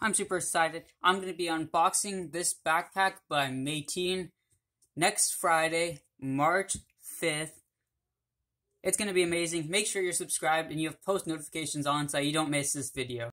I'm super excited. I'm going to be unboxing this backpack by Matein next Friday, March 5th. It's going to be amazing. Make sure you're subscribed and you have post notifications on so you don't miss this video.